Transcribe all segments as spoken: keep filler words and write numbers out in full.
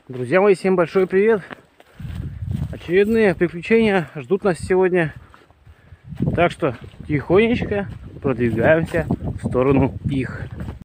Друзья мои, всем большой привет! Очередные приключения ждут нас сегодня. Так что тихонечко продвигаемся в сторону их.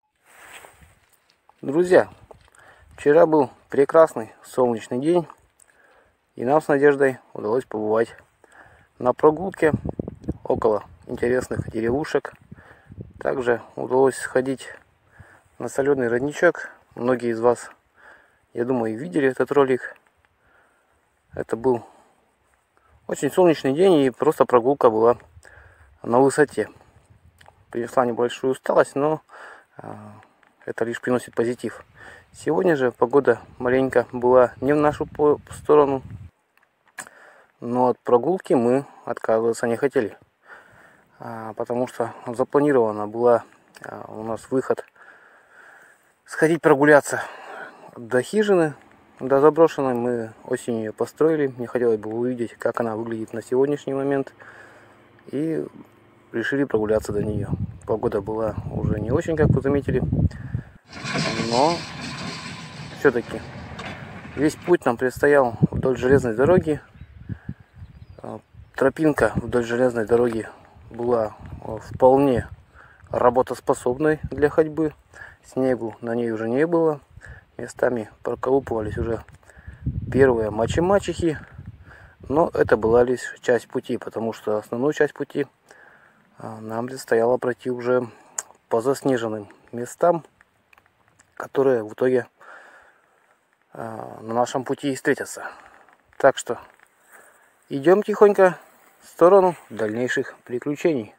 Друзья, вчера был прекрасный солнечный день. И нам с Надеждой удалось побывать на прогулке около интересных деревушек. Также удалось сходить на соленый родничок. Многие из вас, я думаю, видели этот ролик. Это был очень солнечный день, и просто прогулка была на высоте. Принесла небольшую усталость, но э, это лишь приносит позитив. Сегодня же погода маленько была не в нашу сторону, но от прогулки мы отказываться не хотели. Э, потому что запланировано было э, у нас выход сходить прогуляться до хижины, до заброшенной. Мы осенью ее построили. Мне хотелось бы увидеть, как она выглядит на сегодняшний момент. И решили прогуляться до нее. Погода была уже не очень, как вы заметили. Но все-таки весь путь нам предстоял вдоль железной дороги. Тропинка вдоль железной дороги была вполне работоспособной для ходьбы. Снегу на ней уже не было. Местами проколупывались уже первые мачи-мачехи. Но это была лишь часть пути, потому что основную часть пути нам предстояло пройти уже по заснеженным местам, которые в итоге на нашем пути и встретятся. Так что идем тихонько в сторону дальнейших приключений.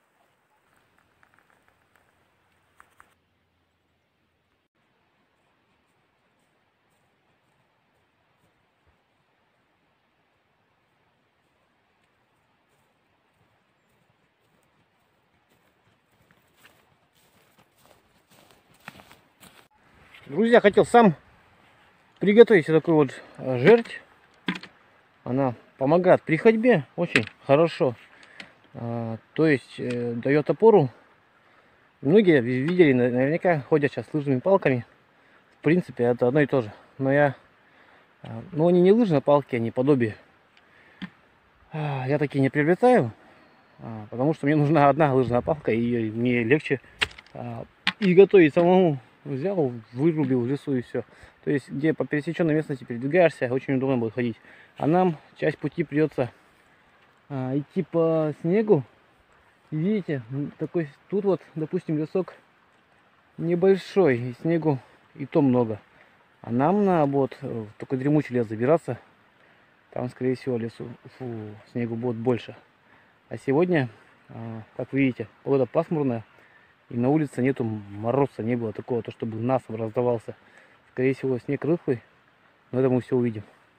Друзья, хотел сам приготовить такую вот жерть. Она помогает при ходьбе очень хорошо. А, то есть э, дает опору. Многие видели, наверняка ходят сейчас с лыжными палками. В принципе, это одно и то же. Но я, но они не лыжные палки, они подобие. А, я такие не приобретаю, а, потому что мне нужна одна лыжная палка, и ее мне легче а, и готовить самому. Взял, вырубил в лесу и все. То есть, где по пересеченной местности передвигаешься, очень удобно будет ходить. А нам часть пути придется а, идти по снегу. И видите, такой тут вот, допустим, лесок небольшой, и снегу и то много. А нам на вот только дремучий лес забираться, там, скорее всего, лесу, фу, снегу будет больше. А сегодня, а, как вы видите, погода пасмурная. И на улице нету мороза, не было такого, то чтобы насыпь раздавался. Скорее всего, снег рыхлый, но это мы все увидим.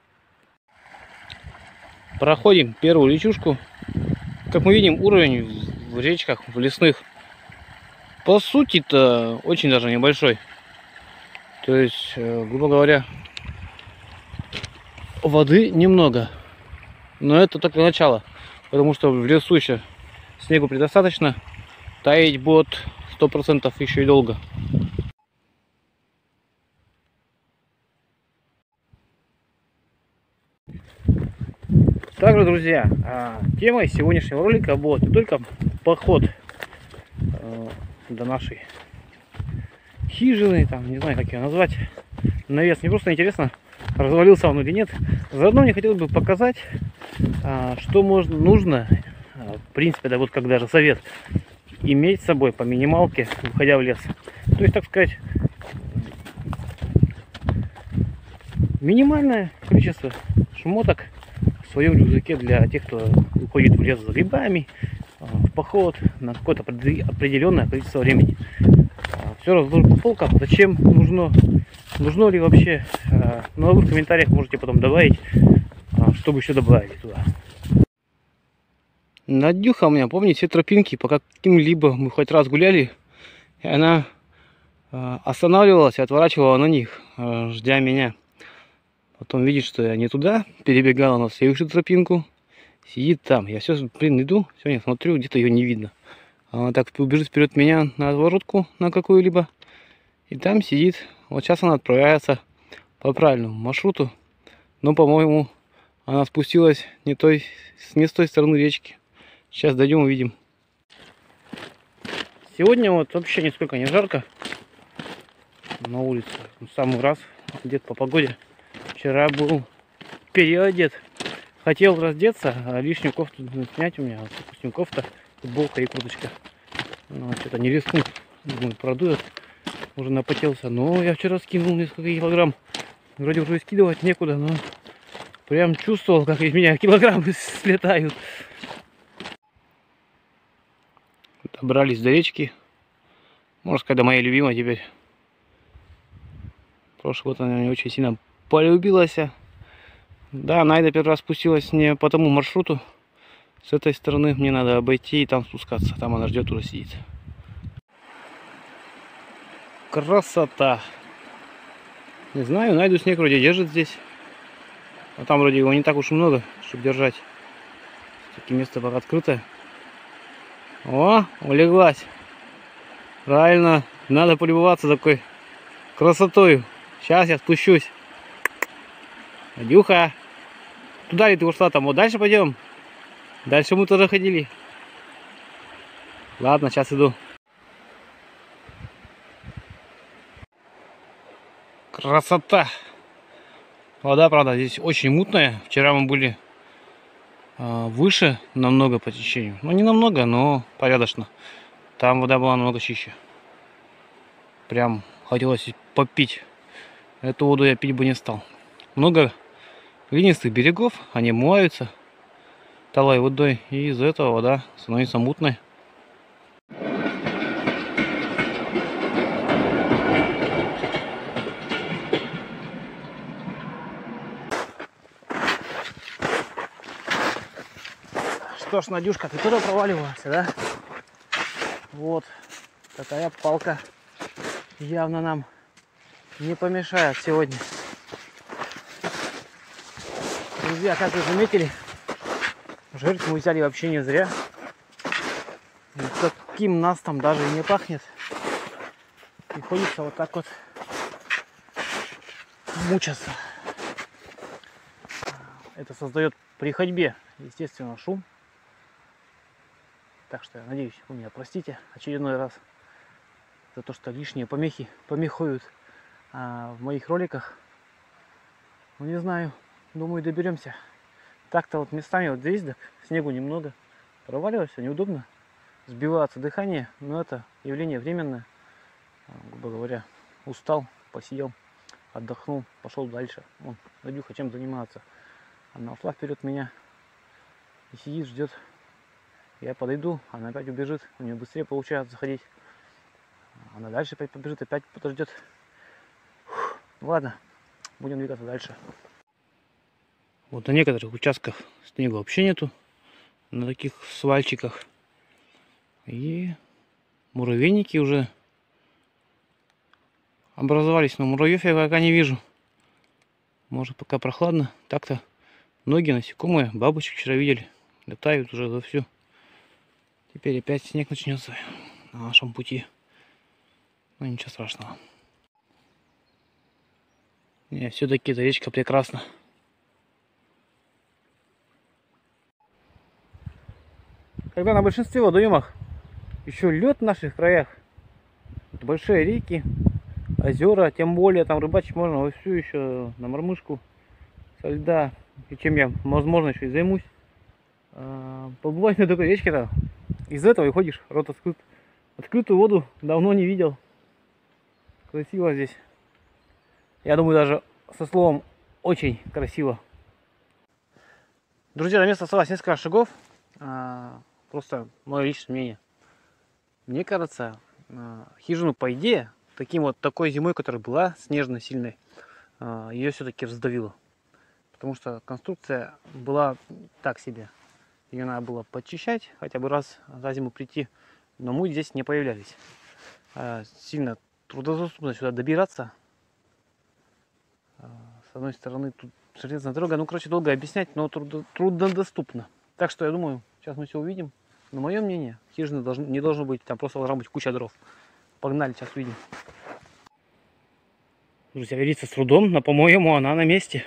Проходим первую речушку. Как мы видим, уровень в речках, в лесных, по сути-то, очень даже небольшой. То есть, грубо говоря, воды немного. Но это только начало, потому что в лесу еще снегу предостаточно. Таять будет сто процентов еще и долго. Также, друзья, темой сегодняшнего ролика будет не только поход до нашей хижины, там, не знаю, как ее назвать, навес. Мне просто интересно, развалился он или нет. Заодно мне хотелось бы показать, что можно, нужно, в принципе, да, вот как даже совет, иметь с собой по минималке, выходя в лес. То есть, так сказать, минимальное количество шмоток в своем рюкзаке для тех, кто уходит в лес за грибами, в поход на какое-то определенное количество времени. Все разложу по полкам. Зачем нужно, нужно ли вообще? Ну, а вы в комментариях можете потом добавить, чтобы еще добавили туда. Надюха у меня, помните, все тропинки, по каким-либо мы хоть раз гуляли, и она э, останавливалась и отворачивала на них, э, ждя меня. Потом видит, что я не туда, перебегала на следующую тропинку, сидит там. Я все, блин, иду, сегодня смотрю, где-то ее не видно. Она так убежит вперед меня на отворотку на какую-либо, и там сидит. Вот сейчас она отправляется по правильному маршруту. Но, по-моему, она спустилась не, той, не с той стороны речки. Сейчас дойдем, увидим. Сегодня вот вообще нисколько не жарко на улице. В самый раз одет по погоде. Вчера был переодет. Хотел раздеться, а лишнюю кофту снять у меня. Вот, допустим, кофта, футболка и курточка. Ну, что-то не рискну. Думаю, продует. Уже напотелся. Но я вчера скинул несколько килограмм. Вроде уже скидывать некуда, но прям чувствовал, как из меня килограммы слетают. Добрались до речки. Можно сказать, до моей любимой теперь. Прошлый год она мне очень сильно полюбилась. Да, Найда первый раз спустилась не по тому маршруту. С этой стороны мне надо обойти и там спускаться. Там она ждет, уже сидит. Красота! Не знаю, Найду снег вроде держит здесь. А там вроде его не так уж и много, чтобы держать. Такое место пока открытое. О, улеглась. Правильно, надо полюбоваться такой красотой. Сейчас я спущусь. Надюха, туда ли ты ушла? Там вот дальше пойдем. Дальше мы тоже ходили. Ладно, сейчас иду. Красота. Вода, правда, здесь очень мутная. Вчера мы были э, выше намного по течению. Ну, не намного, но порядочно. Там вода была намного чище. Прям хотелось попить. Эту воду я пить бы не стал. Много глинистых берегов, они мываются талой водой, и из-за этого вода становится мутной. Что ж, Надюшка, ты туда проваливалась, да? Вот такая палка явно нам не помешает сегодня. Друзья, как вы заметили, жертв мы взяли вообще не зря. Таким нас там даже и не пахнет. Приходится вот так вот мучаться. Это создает при ходьбе, естественно, шум. Так что я надеюсь, вы меня простите очередной раз за то, что лишние помехи помехуют а, в моих роликах. Ну, не знаю, думаю, доберемся. Так-то вот местами вот здесь, да, снегу немного, проваливается, неудобно, сбивается дыхание, но это явление временное. Грубо говоря, устал, посидел, отдохнул, пошел дальше. Вон, Надюха чем заниматься. Она ушла вперед меня и сидит, ждет. Я подойду, она опять убежит, у нее быстрее получается заходить. Она дальше опять побежит, опять подождет. Фух, ладно, будем двигаться дальше. Вот на некоторых участках снега вообще нету, на таких свальчиках. И муравейники уже образовались, но муравьев я пока не вижу. Может, пока прохладно. Так-то многие насекомые, бабочек вчера видели, летают уже вовсю. Теперь опять снег начнется на нашем пути. Ну, ничего страшного. Не, все-таки эта речка прекрасна. Когда на большинстве водоемах еще лед в наших краях, большие реки, озера, тем более там рыбачить можно вовсю еще на мормышку со льда, и чем я, возможно, еще и займусь. Побывать на такой речке-то, из этого и ходишь, рот открыт. Открытую воду давно не видел. Красиво здесь. Я думаю, даже со словом очень красиво. Друзья, на место осталось несколько шагов. Просто мое личное мнение. Мне кажется, хижину, по идее, таким вот такой зимой, которая была снежно сильной, ее все-таки раздавило. Потому что конструкция была так себе. Ее надо было подчищать, хотя бы раз за зиму прийти. Но мы здесь не появлялись. Сильно трудодоступно сюда добираться. С одной стороны, тут железная дорога. Ну, короче, долго объяснять, но трудо, труднодоступно. Так что я думаю, сейчас мы все увидим. Но мое мнение, хижины должны, не должно быть, там просто должна быть куча дров. Погнали, сейчас увидим. Друзья, верится с трудом, но, по-моему, она на месте.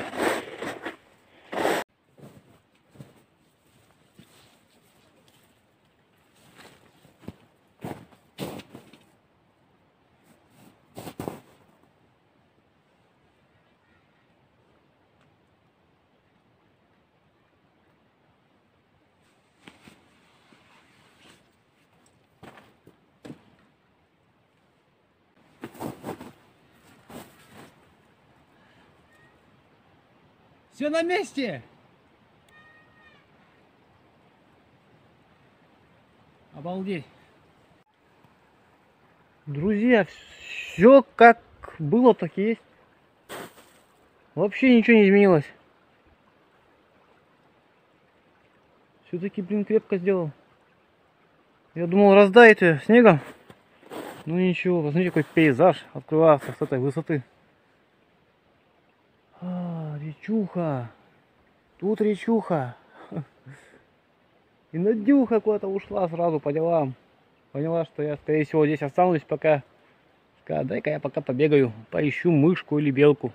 Все на месте! Обалдеть! Друзья, все как было, так и есть. Вообще ничего не изменилось. Все-таки, блин, крепко сделал. Я думал, раздает ее снегом. Ну ничего, посмотрите, какой пейзаж открывается с этой высоты. А, речуха. Тут речуха. И Надюха куда-то ушла сразу по делам. Поняла, что я, скорее всего, здесь останусь пока. Сказала, дай-ка я пока побегаю, поищу мышку или белку.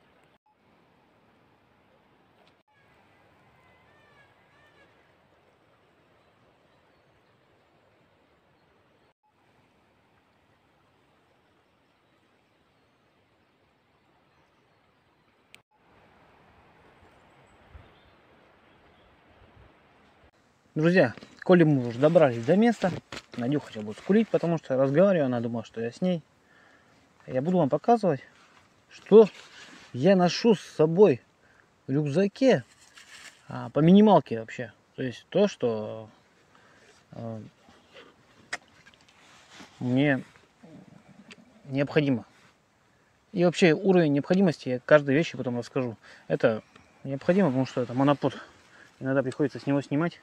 Друзья, коли мы уже добрались до места, Надюха сейчас будет скулить, потому что разговариваю, она думала, что я с ней. Я буду вам показывать, что я ношу с собой в рюкзаке а, по минималке вообще. То есть то, что а, мне необходимо. И вообще уровень необходимости я каждой вещи потом расскажу. Это необходимо, потому что это монопод. Иногда приходится с него снимать.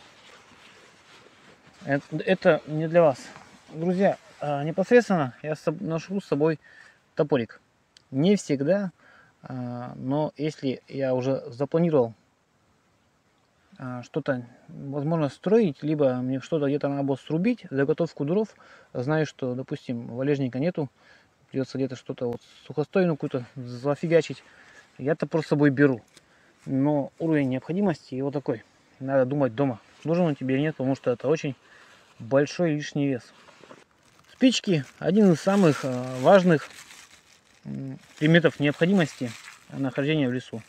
Это, это не для вас. Друзья, непосредственно я ношу с собой топорик. Не всегда, но если я уже запланировал что-то, возможно, строить, либо мне что-то где-то надо было срубить, заготовку дров, знаю, что, допустим, валежника нету, придется где-то что-то вот сухостойную какую-то зафигачить, я топор с собой беру. Но уровень необходимости его такой. Надо думать дома, нужен он тебе или нет, потому что это очень большой лишний вес. Спички один из самых важных предметов необходимости нахождения в лесу.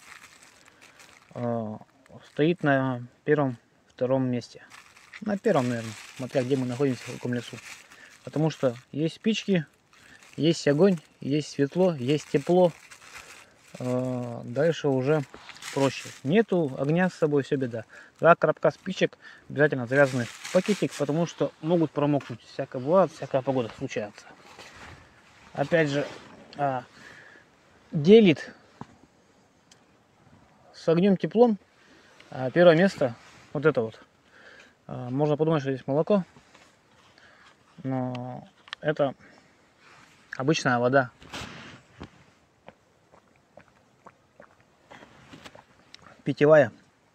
Стоит на первом, втором месте. На первом, наверное, смотря где мы находимся в каком лесу. Потому что есть спички, есть огонь, есть светло, есть тепло. Дальше уже проще. Нету огня с собой, все беда. Два коробка спичек обязательно завязаны в пакетик, потому что могут промокнуть. Всякое бывает, всякая погода случается. Опять же, а, делит с огнем теплом. А, первое место, вот это вот. А, можно подумать, что здесь молоко, но это обычная вода. Питьевая.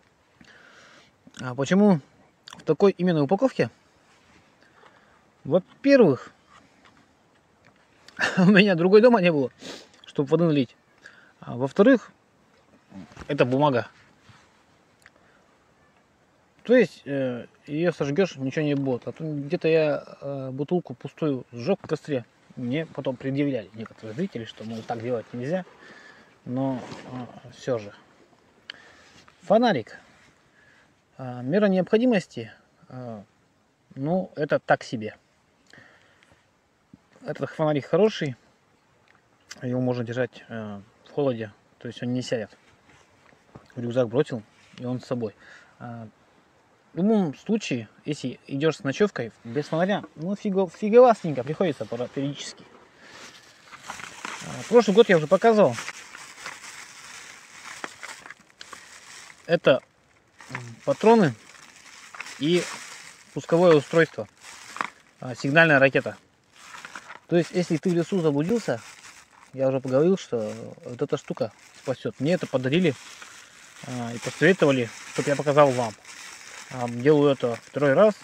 А почему в такой именно упаковке? Во-первых, у меня другой дома не было, чтобы воды налить. А во-вторых, это бумага. То есть э, ее сожгешь, ничего не будет. А то где-то я э, бутылку пустую сжег в костре. Мне потом предъявляли некоторые зрители, что мол, так делать нельзя. Но э, все же. Фонарик. А, мера необходимости, а, ну, это так себе. Этот фонарик хороший. Его можно держать а, в холоде. То есть он не сядет. В рюкзак бросил, и он с собой. А, в любом случае, если идешь с ночевкой без фонаря, ну, фиго, фиговастенько приходится периодически. А, прошлый год я уже показывал. Это патроны и пусковое устройство, сигнальная ракета. То есть, если ты в лесу заблудился, я уже поговорил, что вот эта штука спасет. Мне это подарили и посоветовали, чтобы я показал вам. Делаю это второй раз.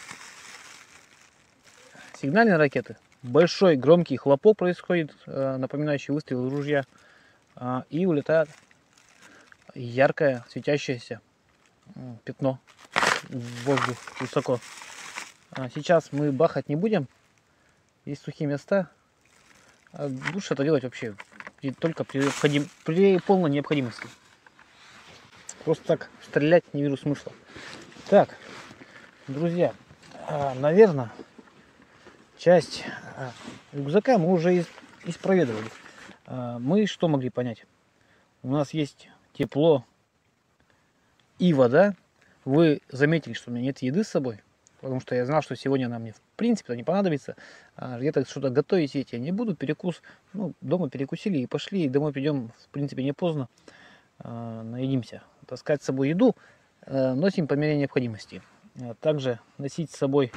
Сигнальные ракеты. Большой громкий хлопок происходит, напоминающий выстрел из ружья. и улетает яркое светящееся пятно в воздух высоко. Сейчас мы бахать не будем. Есть сухие места. Лучше это делать вообще только при, при полной необходимости. Просто так стрелять не вижу смысла. Так, друзья, наверное, часть рюкзака мы уже испроведовали. Мы что могли понять? У нас есть тепло и вода. Вы заметили, что у меня нет еды с собой, потому что я знал, что сегодня она мне в принципе не понадобится. Где-то что-то готовить я не буду. Перекус, ну, дома перекусили и пошли. И домой придем, в принципе, не поздно. Наедимся. Таскать с собой еду носим по мере необходимости. Также носить с собой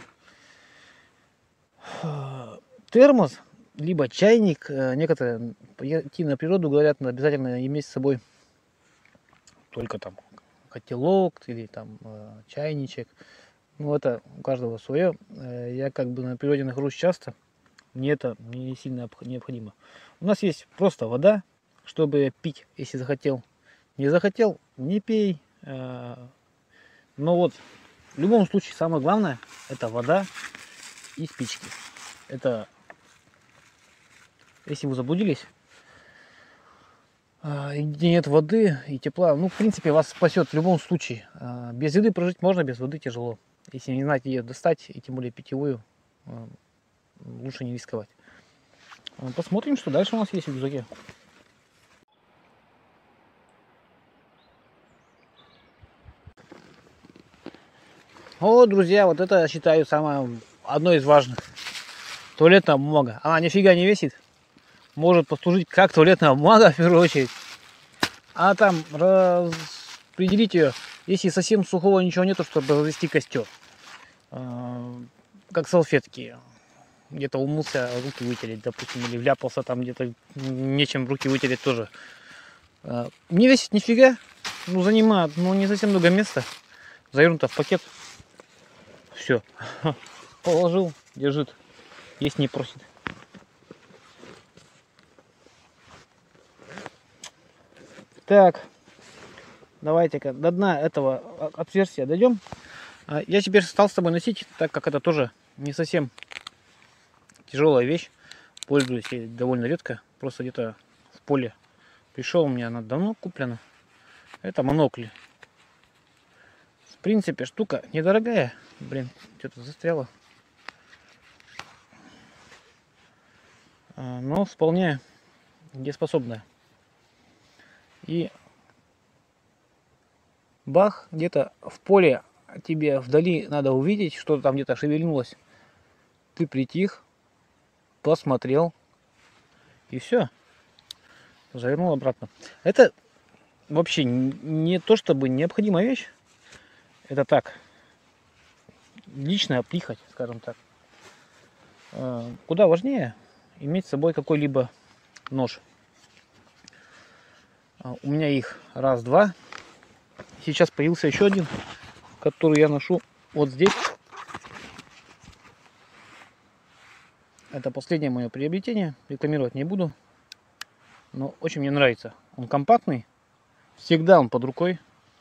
термос, либо чайник. Некоторые идти на природу говорят, обязательно иметь с собой только там котелок или там чайничек. Ну, это у каждого свое. Я как бы на природе нахожусь часто. Мне это не сильно необходимо. У нас есть просто вода, чтобы пить, если захотел. Не захотел, не пей. Но вот в любом случае самое главное это вода и спички. Это если вы заблудились, где нет воды и тепла, ну в принципе вас спасет в любом случае. Без еды прожить можно, без воды тяжело. Если не знаете ее достать, и тем более питьевую, лучше не рисковать. Посмотрим, что дальше у нас есть в рюкзаке. О, друзья, вот это, я считаю, самое одно из важных. Туалетная бумага. Она нифига не весит. Может послужить как туалетная бумага, в первую очередь. А там распределить ее, если совсем сухого ничего нету, чтобы развести костер. Как салфетки. Где-то умылся, руки вытереть, допустим, или вляпался там где-то, нечем руки вытереть тоже. Не весит нифига, ну занимает, ну не совсем много места. Завернуто в пакет. Все, положил, держит, есть не просит. Так, давайте-ка до дна этого отверстия дойдем. Я теперь стал с тобой носить, так как это тоже не совсем тяжелая вещь. Пользуюсь ей довольно редко, просто где-то в поле пришел, у меня она давно куплена. Это монокль. В принципе, штука недорогая. Блин, что-то застряло. Но вполне дееспособная. И бах, где-то в поле тебе вдали надо увидеть, что там где-то шевельнулось. Ты притих, посмотрел, и все. Завернул обратно. Это вообще не то чтобы необходимая вещь. Это так, личная прихоть, скажем так. Куда важнее иметь с собой какой-либо нож. У меня их раз-два. Сейчас появился еще один, который я ношу вот здесь. Это последнее мое приобретение. Рекламировать не буду. Но очень мне нравится. Он компактный. Всегда он под рукой.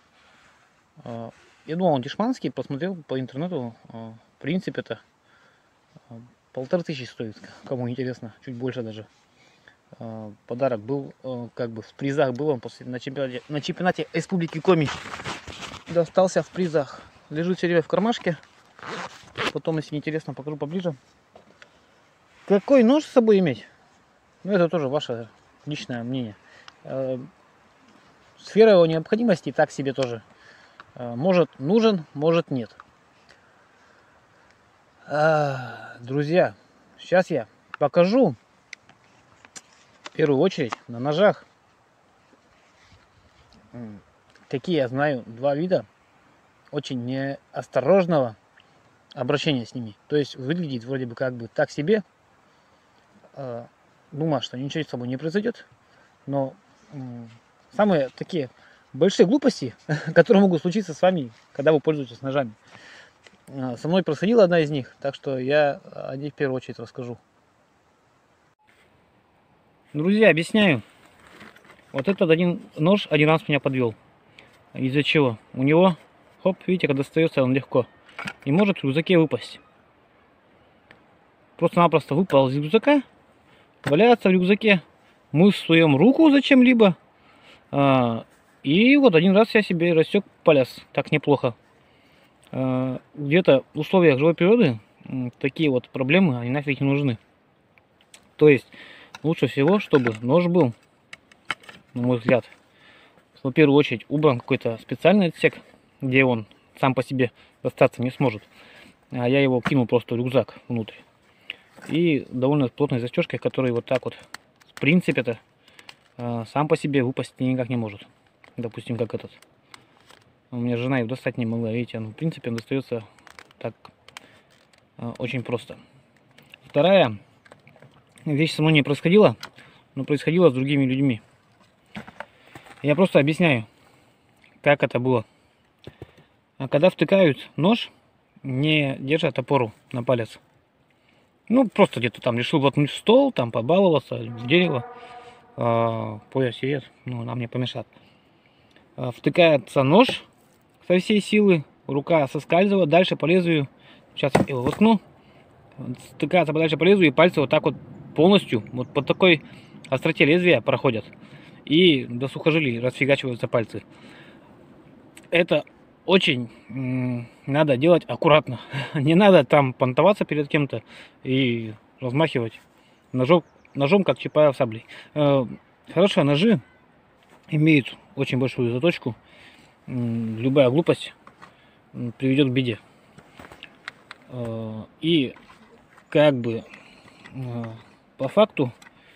Я думал, он дешманский. Посмотрел по интернету. В принципе, это полторы тысячи стоит. Кому интересно. Чуть больше даже. Подарок был, как бы в призах был он после, на, чемпионате, на чемпионате Республики Коми. Достался в призах. Лежит все время в кармашке. Потом, если интересно, покажу поближе. Какой нож с собой иметь? Ну, это тоже ваше личное мнение. Сфера его необходимости так себе тоже. Может нужен, может нет. Друзья, сейчас я покажу в первую очередь на ножах, какие я знаю два вида очень неосторожного обращения с ними. То есть выглядит вроде бы как бы так себе. Думаю, что ничего с собой не произойдет. Но самые такие большие глупости, которые могут случиться с вами, когда вы пользуетесь ножами. Со мной происходила одна из них, так что я о ней в первую очередь расскажу. Друзья, объясняю. вот этот один нож один раз меня подвел. Из-за чего? У него, хоп, видите, когда достается он легко. И может в рюкзаке выпасть. Просто-напросто выпал из рюкзака, валяется в рюкзаке. Мы суем руку зачем-либо. А, и вот один раз я себе рассек палец. Так неплохо. А, где-то в условиях живой природы такие вот проблемы, они нафиг не нужны. То есть лучше всего, чтобы нож был, на мой взгляд, в первую очередь убран какой-то специальный отсек, где он сам по себе достаться не сможет. А я его кинул просто в рюкзак внутрь. И довольно плотной застежкой, которая вот так вот, в принципе-то, сам по себе выпасть никак не может. Допустим, как этот. У меня жена его достать не могла, видите, он, в принципе, он достается так очень просто. Вторая вещь со мной не происходила, но происходила с другими людьми. Я просто объясняю, как это было. А когда втыкают нож, не держа топору на палец. Ну, просто где-то там решил воткнуть в стол, там побаловаться, в дерево, э, пояс сидит, ну, нам не помешает. Э, втыкается нож со всей силы, рука соскальзывает, дальше по лезвию, сейчас я его воткну, втыкается дальше по лезвию, и пальцы вот так вот полностью, вот по такой остроте лезвия проходят. И до сухожилий расфигачиваются пальцы. Это очень надо делать аккуратно. Не надо там понтоваться перед кем-то и размахивать ножом, ножом как Чапаев саблей. Хорошие ножи имеют очень большую заточку. Любая глупость приведет к беде. И как бы по факту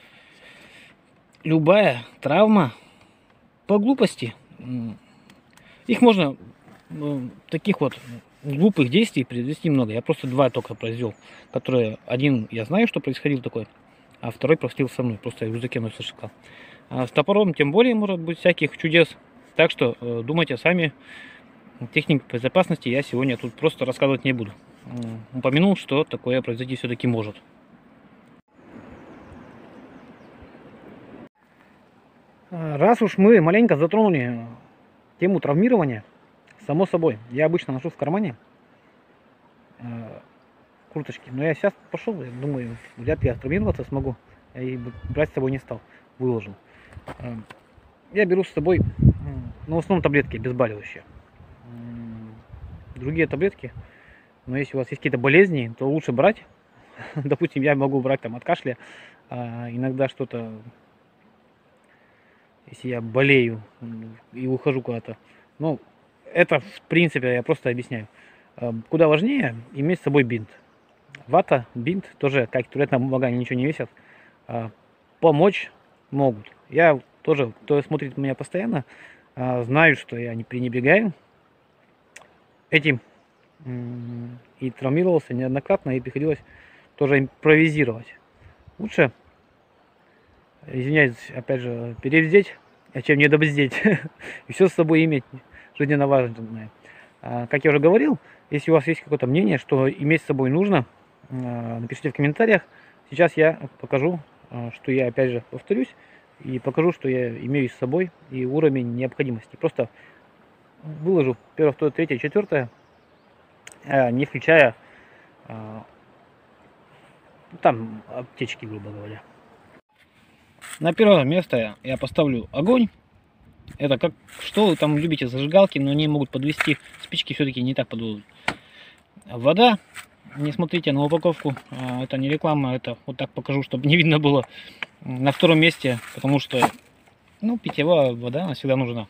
любая травма по глупости, их можно, таких вот глупых действий произвести много. Я просто два только произвел, которые один я знаю, что происходил такой, а второй происходил со мной, просто в рюкзаке нос зашикал. А с топором тем более может быть всяких чудес, так что э, думайте сами. Техник безопасности я сегодня тут просто рассказывать не буду. Э, упомянул, что такое произойти все-таки может. Раз уж мы маленько затронули тему травмирования, само собой, я обычно ношу в кармане э, курточки, но я сейчас пошел, я думаю, вряд ли я травмироваться смогу, и брать с собой не стал, выложил. Э, я беру с собой, ну, в основном таблетки обезболивающие. Другие таблетки, но если у вас есть какие-то болезни, то лучше брать. Допустим, я могу брать там от кашля, а иногда что-то, если я болею и ухожу куда-то. Ну, это в принципе я просто объясняю. Куда важнее иметь с собой бинт. Вата, бинт, тоже как туалетная бумага, они ничего не весят. Помочь могут. Я тоже, кто смотрит меня постоянно, знаю, что я не пренебрегаю этим. И травмировался неоднократно, и приходилось тоже импровизировать. Лучше, извиняюсь, опять же, перевздеть, чем не добздеть. И все с собой иметь жизненно важное. Как я уже говорил, если у вас есть какое-то мнение, что иметь с собой нужно, напишите в комментариях. Сейчас я покажу, что я, опять же, повторюсь, и покажу, что я имею с собой и уровень необходимости. Просто выложу первое, второе, третье, четвертое, не включая там аптечки, грубо говоря. На первое место я поставлю огонь. Это как, что вы там любите, зажигалки, но они могут подвести, спички все-таки не так подводят. Вода, не смотрите на упаковку, это не реклама, это вот так покажу, чтобы не видно было. На втором месте, потому что, ну, питьевая вода, она всегда нужна.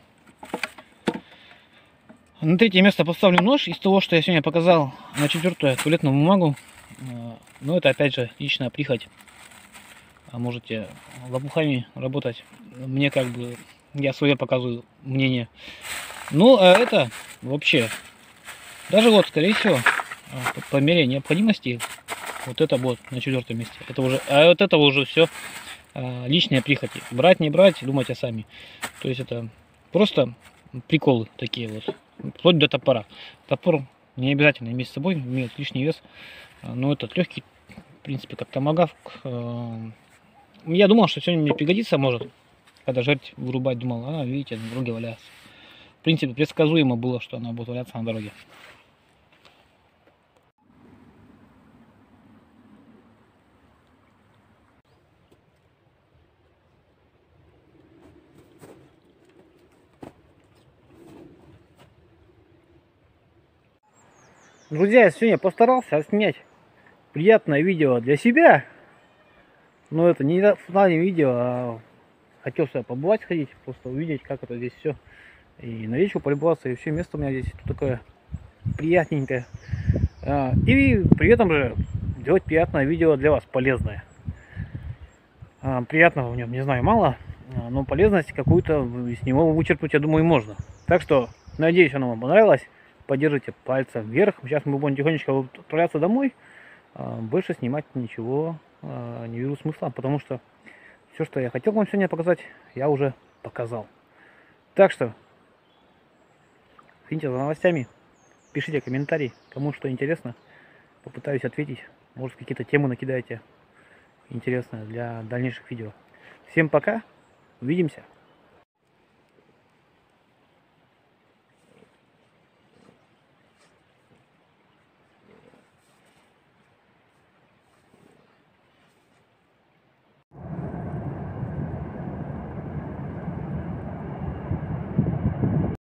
На третье место поставлю нож из того, что я сегодня показал. На четвертое туалетную бумагу. Но это опять же личная прихоть. Можете лопухами работать. Мне как бы, я свое показываю мнение. Ну, а это вообще, даже вот, скорее всего, по мере необходимости, вот это вот на четвертом месте. Это уже, а вот это уже все личные прихоти. Брать, не брать, думайте сами. То есть это просто приколы такие вот. Вплоть до топора. Топор не обязательно иметь с собой, имеет лишний вес. Но этот легкий, в принципе, как томагавк. Я думал, что сегодня мне пригодится, может. когда жерть вырубать, думал, а, видите, на дороге валяется. В принципе, предсказуемо было, что она будет валяться на дороге. Друзья, я сегодня постарался снять приятное видео для себя. Но это не финальное видео, а хотел сюда побывать, сходить, просто увидеть, как это здесь все. И на речку полюбоваться, и все место у меня здесь тут такое приятненькое. И при этом же делать приятное видео для вас, полезное. Приятного в нем, не знаю, мало, но полезность какую-то из него вычерпнуть, я думаю, можно. Так что, надеюсь, оно вам понравилось. Поддержите пальцем вверх. Сейчас мы будем тихонечко отправляться домой. Больше снимать ничего не вижу смысла, потому что все, что я хотел вам сегодня показать, я уже показал. Так что, следите за новостями, пишите комментарии, кому что интересно. Попытаюсь ответить. Может, какие-то темы накидаете интересные для дальнейших видео. Всем пока, увидимся.